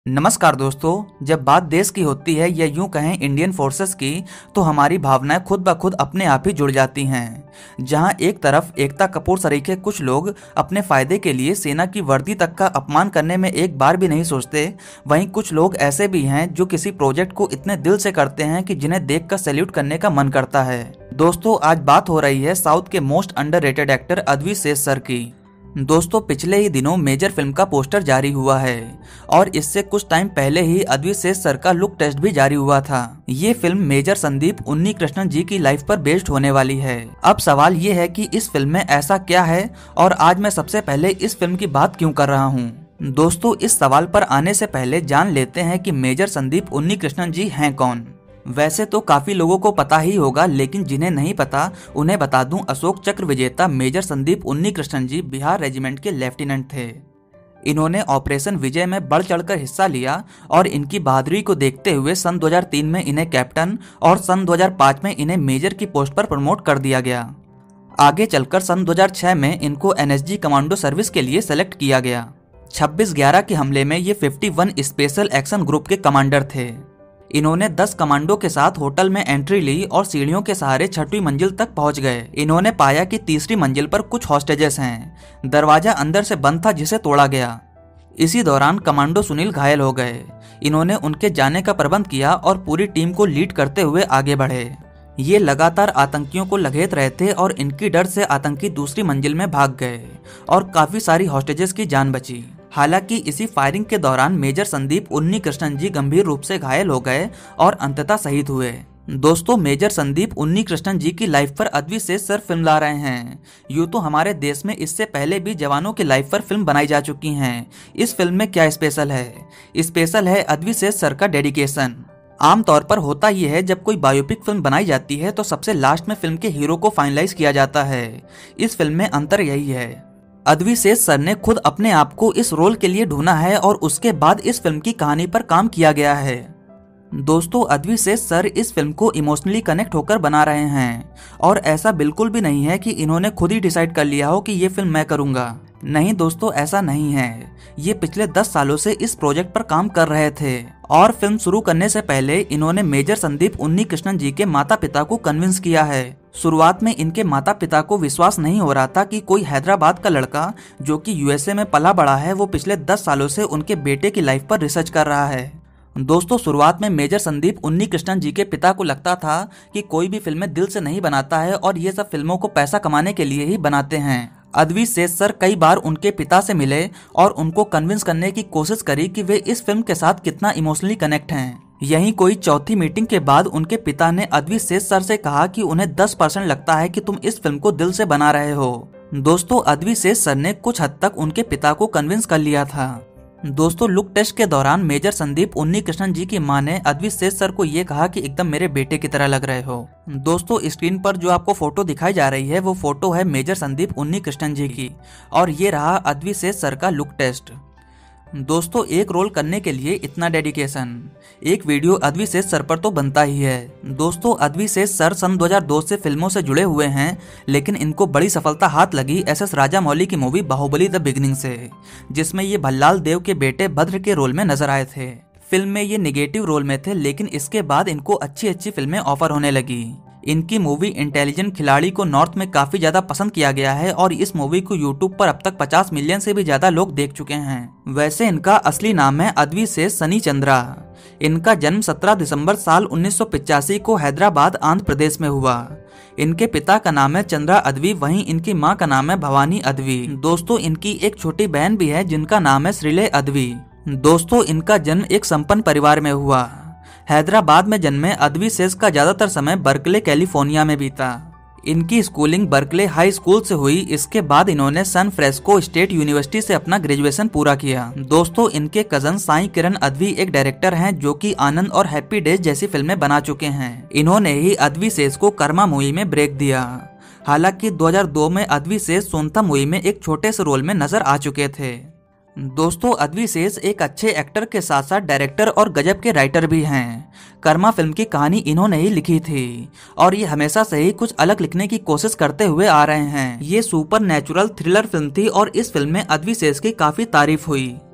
नमस्कार दोस्तों, जब बात देश की होती है या यूं कहें इंडियन फोर्सेस की, तो हमारी भावनाएं खुद ब खुद अपने आप ही जुड़ जाती हैं। जहां एक तरफ एकता कपूर सरीखे कुछ लोग अपने फायदे के लिए सेना की वर्दी तक का अपमान करने में एक बार भी नहीं सोचते, वहीं कुछ लोग ऐसे भी हैं जो किसी प्रोजेक्ट को इतने दिल से करते हैं कि जिन्हें देखकर सैल्यूट करने का मन करता है। दोस्तों, आज बात हो रही है साउथ के मोस्ट अंडररेटेड एक्टर अद्वी शेष सर की। दोस्तों, पिछले ही दिनों मेजर फिल्म का पोस्टर जारी हुआ है और इससे कुछ टाइम पहले ही अद्वी शेष सर का लुक टेस्ट भी जारी हुआ था। ये फिल्म मेजर संदीप उन्नीकृष्णन जी की लाइफ पर बेस्ड होने वाली है। अब सवाल ये है कि इस फिल्म में ऐसा क्या है और आज मैं सबसे पहले इस फिल्म की बात क्यों कर रहा हूँ। दोस्तों, इस सवाल पर आने से पहले जान लेते हैं कि मेजर संदीप उन्नीकृष्णन जी हैं कौन। वैसे तो काफी लोगों को पता ही होगा, लेकिन जिन्हें नहीं पता उन्हें बता दूं, अशोक चक्र विजेता मेजर संदीप उन्नीकृष्णन जी बिहार रेजिमेंट के लेफ्टिनेंट थे। इन्होंने ऑपरेशन विजय में बढ़ चढ़कर हिस्सा लिया और इनकी बहादुरी को देखते हुए सन 2003 में इन्हें कैप्टन और सन 2005 में इन्हें मेजर की पोस्ट पर प्रमोट कर दिया गया। आगे चलकर सन 2006 में इनको NSG कमांडो सर्विस के लिए सेलेक्ट किया गया। 26/11 के हमले में ये 51 स्पेशल एक्शन ग्रुप के कमांडर थे। इन्होंने 10 कमांडो के साथ होटल में एंट्री ली और सीढ़ियों के सहारे 6वीं मंजिल तक पहुंच गए। इन्होंने पाया कि 3री मंजिल पर कुछ हॉस्टेजेस हैं। दरवाजा अंदर से बंद था जिसे तोड़ा गया। इसी दौरान कमांडो सुनील घायल हो गए। इन्होंने उनके जाने का प्रबंध किया और पूरी टीम को लीड करते हुए आगे बढ़े। ये लगातार आतंकियों को लघेत रहे थे और इनकी डर से आतंकी 2री मंजिल में भाग गए और काफी सारी हॉस्टेजेस की जान बची। हालांकि इसी फायरिंग के दौरान मेजर संदीप उन्नीकृष्णन जी गंभीर रूप से घायल हो गए और अंततः शहीद हुए। दोस्तों, मेजर संदीप उन्नीकृष्णन जी की लाइफ पर अद्वी शेष सर फिल्म ला रहे हैं। यूं तो हमारे देश में इससे पहले भी जवानों की लाइफ पर फिल्म बनाई जा चुकी हैं। इस फिल्म में क्या स्पेशल है? स्पेशल है अद्वी शेष सर का डेडिकेशन। आमतौर पर होता यह है, जब कोई बायोपिक फिल्म बनाई जाती है तो सबसे लास्ट में फिल्म के हीरो को फाइनलाइज किया जाता है। इस फिल्म में अंतर यही है। अद्वी शेष सर ने खुद अपने आप को इस रोल के लिए ढूंढा है और उसके बाद इस फिल्म की कहानी पर काम किया गया है। दोस्तों, अद्वी शेष सर इस फिल्म को इमोशनली कनेक्ट होकर बना रहे हैं और ऐसा बिल्कुल भी नहीं है कि इन्होंने खुद ही डिसाइड कर लिया हो कि ये फिल्म मैं करूंगा। नहीं दोस्तों, ऐसा नहीं है। ये पिछले 10 सालों से इस प्रोजेक्ट पर काम कर रहे थे और फिल्म शुरू करने से पहले इन्होंने मेजर संदीप उन्नीकृष्णन जी के माता पिता को कन्विंस किया है। शुरुआत में इनके माता पिता को विश्वास नहीं हो रहा था कि कोई हैदराबाद का लड़का जो कि USA में पला बड़ा है, वो पिछले 10 सालों से उनके बेटे की लाइफ पर रिसर्च कर रहा है। दोस्तों, शुरुआत में मेजर संदीप उन्नीकृष्णन जी के पिता को लगता था कि कोई भी फिल्में दिल से नहीं बनाता है और ये सब फिल्मों को पैसा कमाने के लिए ही बनाते हैं। अद्वी शेष सर कई बार उनके पिता से मिले और उनको कन्विंस करने की कोशिश करी कि वे इस फिल्म के साथ कितना इमोशनली कनेक्ट हैं। यहीं कोई चौथी मीटिंग के बाद उनके पिता ने अद्वी शेष सर से कहा कि उन्हें 10% लगता है कि तुम इस फिल्म को दिल से बना रहे हो। दोस्तों, अद्वी शेष सर ने कुछ हद तक उनके पिता को कन्विंस कर लिया था। दोस्तों, लुक टेस्ट के दौरान मेजर संदीप उन्नीकृष्णन जी की मां ने अद्वी शेष सर को ये कहा कि एकदम मेरे बेटे की तरह लग रहे हो। दोस्तों, स्क्रीन पर जो आपको फोटो दिखाई जा रही है वो फोटो है मेजर संदीप उन्नीकृष्णन जी की और ये रहा अद्वी शेष सर का लुक टेस्ट। दोस्तों, एक रोल करने के लिए इतना डेडिकेशन, एक वीडियो अद्वी शेष सर पर तो बनता ही है। दोस्तों, अद्वी शेष सर सन 2002 से फिल्मों से जुड़े हुए हैं, लेकिन इनको बड़ी सफलता हाथ लगी SS राजामौली की मूवी बाहुबली द बिगिनिंग से, जिसमें ये भल्लाल देव के बेटे भद्र के रोल में नजर आए थे। फिल्म में ये निगेटिव रोल में थे, लेकिन इसके बाद इनको अच्छी फिल्में ऑफर होने लगी। इनकी मूवी इंटेलिजेंट खिलाड़ी को नॉर्थ में काफी ज्यादा पसंद किया गया है और इस मूवी को यूट्यूब पर अब तक 50 मिलियन से भी ज्यादा लोग देख चुके हैं। वैसे इनका असली नाम है अद्वी शेष सनी चंद्रा। इनका जन्म 17 दिसंबर साल 1985 को हैदराबाद आंध्र प्रदेश में हुआ। इनके पिता का नाम है चंद्रा अद्वी, वहीं इनकी मां का नाम है भवानी अद्वी। दोस्तों, इनकी एक छोटी बहन भी है जिनका नाम है श्रीले अद्वी। दोस्तों, इनका जन्म एक संपन्न परिवार में हुआ। हैदराबाद में जन्मे अद्वी शेष का ज्यादातर समय बर्कले कैलिफोर्निया में बीता। इनकी स्कूलिंग बर्कले हाई स्कूल से हुई। इसके बाद इन्होंने सैन फ्रांसिस्को स्टेट यूनिवर्सिटी से अपना ग्रेजुएशन पूरा किया। दोस्तों, इनके कजन साई किरण अद्वी एक डायरेक्टर हैं जो कि आनंद और हैप्पी डेज जैसी फिल्में बना चुके हैं। इन्होंने ही अद्वी शेष को कर्मा मूवी में ब्रेक दिया। हालांकि 2002 में अद्वी शेष सोनता मूवी में एक छोटे से रोल में नजर आ चुके थे। दोस्तों, अद्वी शेष एक अच्छे एक्टर के साथ साथ डायरेक्टर और गजब के राइटर भी हैं। कर्मा फिल्म की कहानी इन्होंने ही लिखी थी और ये हमेशा से ही कुछ अलग लिखने की कोशिश करते हुए आ रहे हैं। ये सुपर नेचुरल थ्रिलर फिल्म थी और इस फिल्म में अद्वी शेष की काफी तारीफ हुई।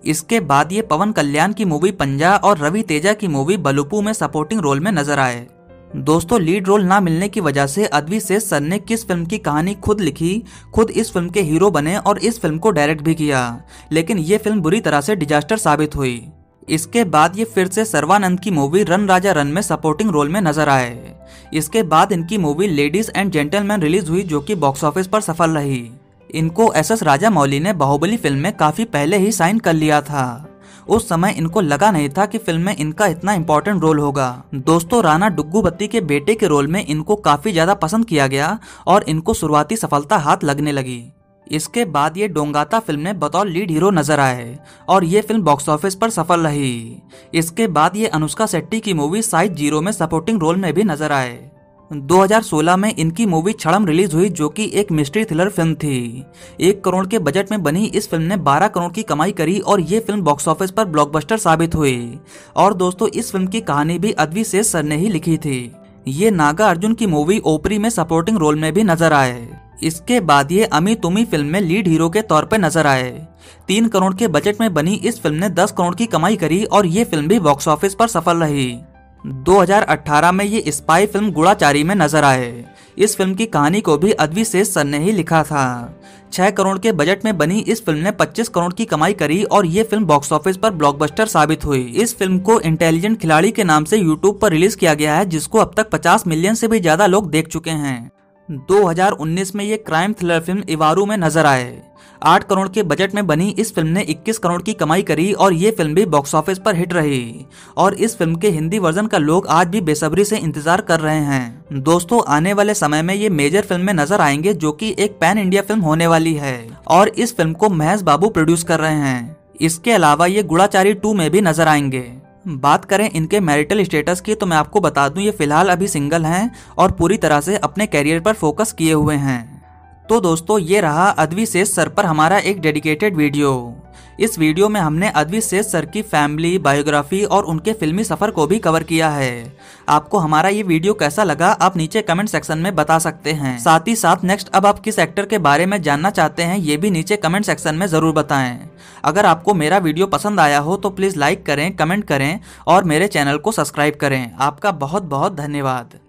इसके बाद ये पवन कल्याण की मूवी पंजा और रवि तेजा की मूवी बलुपु में सपोर्टिंग रोल में नजर आए। दोस्तों, लीड रोल ना मिलने की वजह से अद्वी शेष सर ने किस फिल्म की कहानी खुद लिखी, खुद इस फिल्म के हीरो बने और इस फिल्म को डायरेक्ट भी किया, लेकिन ये फिल्म बुरी तरह से डिजास्टर साबित हुई। इसके बाद ये फिर से सर्वानंद की मूवी रन राजा रन में सपोर्टिंग रोल में नजर आए। इसके बाद इनकी movie ladies and gentleman release हुई, जो कि बॉक्स ऑफिस पर सफल रही। इनको एस.एस. राजामौली ने बाहुबली फिल्म में काफी पहले ही साइन कर लिया था। उस समय इनको लगा नहीं था कि फिल्म में इनका इतना इम्पोर्टेंट रोल होगा। दोस्तों, राणा डुग्गुबत्ती के बेटे के रोल में इनको काफी ज्यादा पसंद किया गया और इनको शुरुआती सफलता हाथ लगने लगी। इसके बाद ये डोंगाता फिल्म में बतौर लीड हीरो नजर आए और ये फिल्म बॉक्स ऑफिस पर सफल रही। इसके बाद ये अनुष्का शेट्टी की मूवी साइज 0 में सपोर्टिंग रोल में भी नजर आए। 2016 में इनकी मूवी छड़म रिलीज हुई, जो कि एक मिस्ट्री थ्रिलर फिल्म थी। 1 करोड़ के बजट में बनी इस फिल्म ने 12 करोड़ की कमाई करी और ये फिल्म बॉक्स ऑफिस पर ब्लॉकबस्टर साबित हुई। और दोस्तों, इस फिल्म की कहानी भी अद्वी शेष सर ने ही लिखी थी। ये नागा अर्जुन की मूवी ओपरी में सपोर्टिंग रोल में भी नजर आए। इसके बाद ये अमी तुमी फिल्म में लीड हीरो के तौर पर नजर आए। 3 करोड़ के बजट में बनी इस फिल्म ने 10 करोड़ की कमाई करी और ये फिल्म भी बॉक्स ऑफिस पर सफल रही। 2018 में ये स्पाई फिल्म गुड़ाचारी में नजर आए। इस फिल्म की कहानी को भी अद्वी शेष सर ने ही लिखा था। 6 करोड़ के बजट में बनी इस फिल्म ने 25 करोड़ की कमाई करी और ये फिल्म बॉक्स ऑफिस पर ब्लॉकबस्टर साबित हुई। इस फिल्म को इंटेलिजेंट खिलाड़ी के नाम से यूट्यूब पर रिलीज किया गया है, जिसको अब तक 50 मिलियन से भी ज्यादा लोग देख चुके हैं। 2019 में ये क्राइम थ्रिलर फिल्म इवारू में नजर आए। 8 करोड़ के बजट में बनी इस फिल्म ने 21 करोड़ की कमाई करी और ये फिल्म भी बॉक्स ऑफिस पर हिट रही और इस फिल्म के हिंदी वर्जन का लोग आज भी बेसब्री से इंतजार कर रहे हैं। दोस्तों, आने वाले समय में ये मेजर फिल्म में नजर आएंगे, जो कि एक पैन इंडिया फिल्म होने वाली है और इस फिल्म को महेश बाबू प्रोड्यूस कर रहे हैं। इसके अलावा ये गुड़ाचारी 2 में भी नजर आएंगे। बात करें इनके मैरिटल स्टेटस की, तो मैं आपको बता दूं ये फिलहाल अभी सिंगल हैं और पूरी तरह से अपने कैरियर पर फोकस किए हुए हैं। तो दोस्तों, ये रहा अद्वी शेष सर पर हमारा एक डेडिकेटेड वीडियो। इस वीडियो में हमने अद्वी शेष सर की फैमिली, बायोग्राफी और उनके फिल्मी सफर को भी कवर किया है। आपको हमारा ये वीडियो कैसा लगा, आप नीचे कमेंट सेक्शन में बता सकते हैं। साथ ही साथ नेक्स्ट अब आप किस एक्टर के बारे में जानना चाहते हैं, ये भी नीचे कमेंट सेक्शन में जरूर बताएं। अगर आपको मेरा वीडियो पसंद आया हो तो प्लीज लाइक करें, कमेंट करें और मेरे चैनल को सब्सक्राइब करें। आपका बहुत बहुत धन्यवाद।